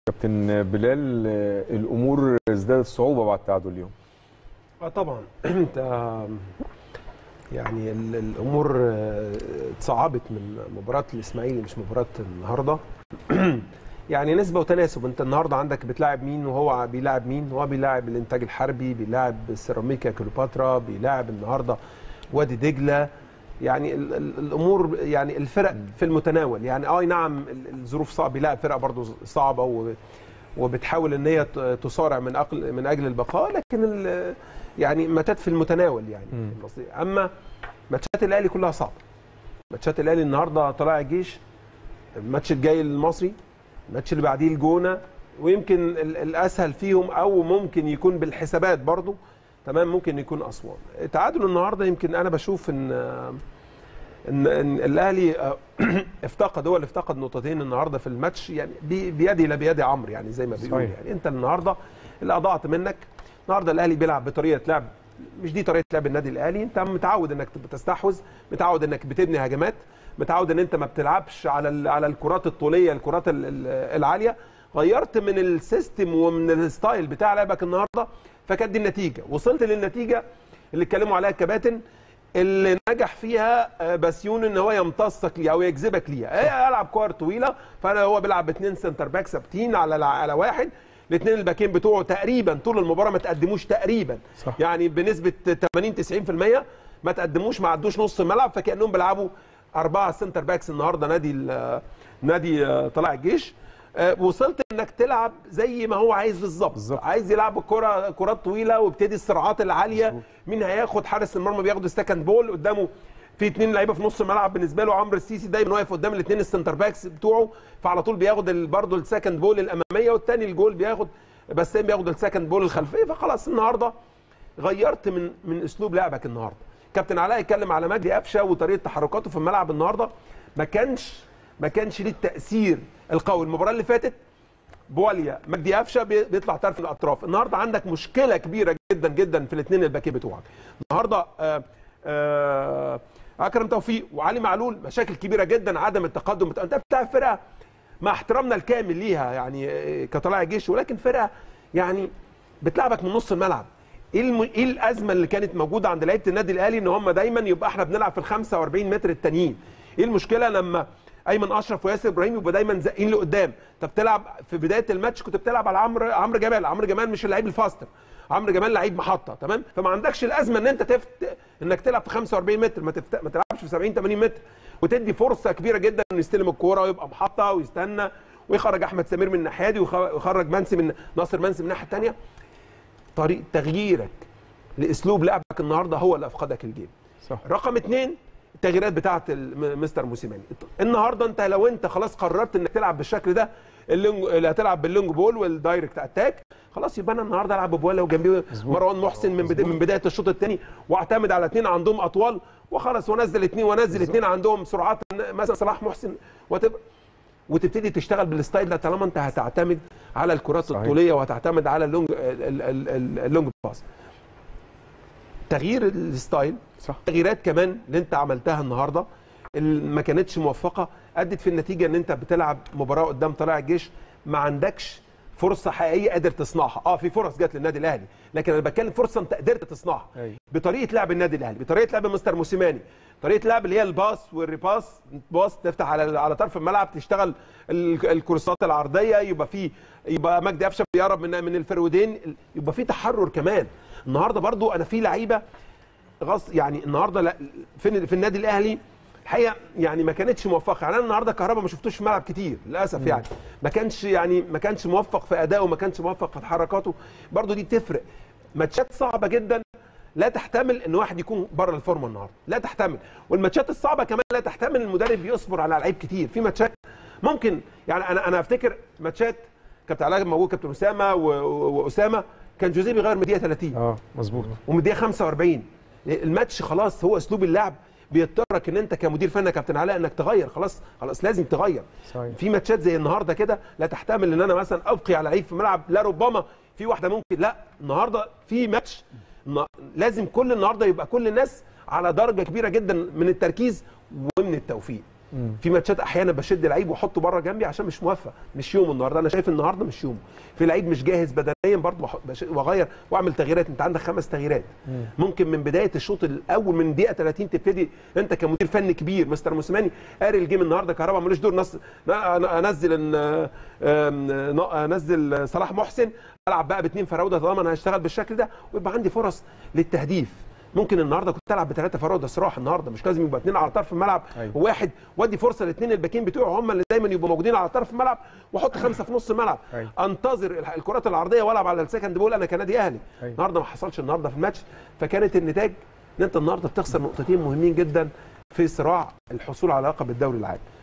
كابتن بلال، الامور ازدادت صعوبه بعد التعادل اليوم. طبعا انت يعني الامور اتصعبت من مباراه الاسماعيلي، مش مباراه النهارده. يعني نسبه وتناسب، انت النهارده عندك بتلاعب مين وهو بيلاعب مين؟ هو بيلاعب الانتاج الحربي، بيلاعب سيراميكا كليوباترا، بيلاعب النهارده وادي دجله. يعني الامور يعني الفرق في المتناول، يعني نعم الظروف صعبه، بيلاعب فرق برضو صعبه وبتحاول ان هي تصارع من اجل البقاء، لكن يعني ماتشات في المتناول يعني. اما ماتشات الاهلي كلها صعبه. ماتشات الاهلي النهارده طلائع الجيش، الماتش الجاي المصري، الماتش اللي بعديه الجونه، ويمكن الاسهل فيهم او ممكن يكون بالحسابات برضو تمام ممكن يكون اسوان. تعادل النهارده يمكن انا بشوف ان الاهلي هو اللي افتقد نقطتين النهارده في الماتش، يعني بيدي لا بيدي عمرو، يعني زي ما بيقول. يعني انت النهارده اللي اضاعت منك. النهارده الاهلي بيلعب بطريقه لعب مش دي طريقه لعب النادي الاهلي. انت متعود انك بتستحوذ، متعود انك بتبني هجمات، متعود ان انت ما بتلعبش على الكرات الطوليه، الكرات العاليه. غيرت من السيستم ومن الستايل بتاع لعبك النهارده، فكانت دي النتيجه. وصلت للنتيجه اللي اتكلموا عليها الكباتن، اللي نجح فيها بسيون ان هو يمتصك ليها او يجذبك ليها. العب كور طويله، فانا هو بيلعب باثنين سنتر باك ثابتين على واحد. الاثنين الباكين بتوعه تقريبا طول المباراه ما تقدموش تقريبا، صح. يعني بنسبه 80-90% ما تقدموش، ما عدوش نص الملعب، فكانهم بيلعبوا 4 سنتر باكس النهارده نادي طلائع الجيش. وصلت انك تلعب زي ما هو عايز بالظبط. عايز يلعب كرات طويله وابتدي الصراعات العاليه. مين هياخد؟ حارس المرمى بياخد السكند بول، قدامه في 2 لعيبه في نص الملعب بالنسبه له. عمرو السيسي دايما واقف قدام الاثنين السنتر باكس بتوعه، فعلى طول بياخد برضه السكند بول الاماميه، والثاني الجول بياخد بسام بياخد السكند بول الخلفيه. فخلاص النهارده غيرت من اسلوب لعبك النهارده. كابتن علاء يتكلم على مجدي قفشه وطريقه تحركاته في الملعب النهارده، ما كانش ليه التاثير القوي. المباراه اللي فاتت بواليا مجدي قفشه بيطلع طرف الاطراف. النهارده عندك مشكله كبيره جدا جدا في الاثنين الباكين بتوعك النهارده. اكرم توفيق وعلي معلول، مشاكل كبيره جدا، عدم التقدم. انت بتلعب فرقه مع احترامنا الكامل ليها يعني كطلائع الجيش، ولكن فرقه يعني بتلعبك من نص الملعب. ايه الازمه اللي كانت موجوده عند لعيبه النادي الاهلي ان هم دايما يبقى احنا بنلعب في ال 45 متر التانيين؟ ايه المشكله لما ايمن اشرف وياسر ابراهيم يبقوا دايما زقين لقدام؟ انت بتلعب في بدايه الماتش كنت بتلعب على عمرو جمال. عمرو جمال مش اللعيب الفاستر، عمرو جمال لعيب محطه تمام. فما عندكش الازمه ان انت انك تلعب في 45 متر، ما تلعبش في 70-80 متر، وتدي فرصه كبيره جدا انه يستلم الكوره ويبقى محطه ويستنى ويخرج احمد سمير من الناحيه دي ويخرج ناصر منسي من الناحيه الثانيه. طريقه تغييرك لاسلوب لعبك النهارده هو اللي افقدك الجيم. صح. رقم 2 التغييرات بتاعه مستر موسيماني. النهارده انت لو انت خلاص قررت انك تلعب بالشكل ده، اللي هتلعب باللونج بول والدايركت اتاك، خلاص يبقى انا النهارده العب ببوالا وجنبيه مروان محسن من بدايه الشوط الثاني، واعتمد على 2 عندهم اطوال وخلاص، وانزل 2 عندهم سرعات مثلا صلاح محسن، وتبتدي تشتغل بالستايل ده طالما انت هتعتمد على الكرات الطوليه وهتعتمد على اللونج باس. تغيير الستايل، صح. تغييرات كمان اللي انت عملتها النهارده ما كانتش موفقه، ادت في النتيجه ان انت بتلعب مباراه قدام طلائع الجيش ما عندكش فرصه حقيقيه قادر تصنعها. في فرص جت للنادي الاهلي، لكن انا بتكلم فرصه انت قدرت تصنعها بطريقه لعب النادي الاهلي، بطريقه لعب مستر موسيماني، طريقه لعب اللي هي الباس والريباس، باص تفتح على طرف الملعب، تشتغل الكورسات العرضيه، يبقى مجدي قفشه بيقرب من الفرودين، يبقى في تحرر كمان. النهارده برضو انا في لعيبه يعني النهارده في النادي الاهلي الحقيقه يعني ما كانتش موفقه. يعني انا النهارده كهربا ما شفتوش في الملعب كتير للاسف، يعني ما كانش موفق في ادائه، ما كانش موفق في حركاته. برضو دي تفرق. ماتشات صعبه جدا لا تحتمل ان واحد يكون بره الفورمه النهارده، لا تحتمل. والماتشات الصعبه كمان لا تحتمل المدرب يصبر على لعيب كتير. في ماتشات ممكن يعني انا افتكر ماتشات كابتن علاء موجود، كابتن اسامه واسامه، كان جوزيه بيغير من الدقيقه 30 مظبوط ومن الدقيقه 45. الماتش خلاص هو اسلوب اللعب بيضطرك ان انت كمدير فني يا كابتن علاء انك تغير. خلاص لازم تغير. صحيح. في ماتشات زي النهارده كده لا تحتمل ان انا مثلا ابقي على لعيب في الملعب، لا ربما في واحده ممكن، لا النهارده في ماتش لازم النهارده يبقى كل الناس على درجه كبيره جدا من التركيز ومن التوفيق. في ماتشات احيانا بشد لعيب واحطه بره جنبي عشان مش موفق، مش يومه النهارده، انا شايف النهارده مش يومه، في لعيب مش جاهز بدنيا برضه واغير واعمل تغييرات. انت عندك 5 تغييرات، ممكن من بدايه الشوط الاول من دقيقه 30 تبتدي انت كمدير فني كبير مستر موسيماني قاري الجيم النهارده. كهربا ملوش دور، انزل صلاح محسن، العب بقى ب2 فراوده طالما انا هشتغل بالشكل ده ويبقى عندي فرص للتهديف. ممكن النهارده كنت العب ب3 فراوده صراحه النهارده، مش لازم يبقى 2 على طرف الملعب وواحد، وادي فرصه ل2 الباكين بتوعه هم اللي دايما يبقوا موجودين على طرف الملعب، واحط 5 في نص الملعب، انتظر الكرات العرضيه والعب على السكند بول انا كنادي اهلي. النهارده ما حصلش النهارده في الماتش، فكانت النتاج ان انت النهارده بتخسر نقطتين مهمين جدا في صراع الحصول على لقب الدوري العام.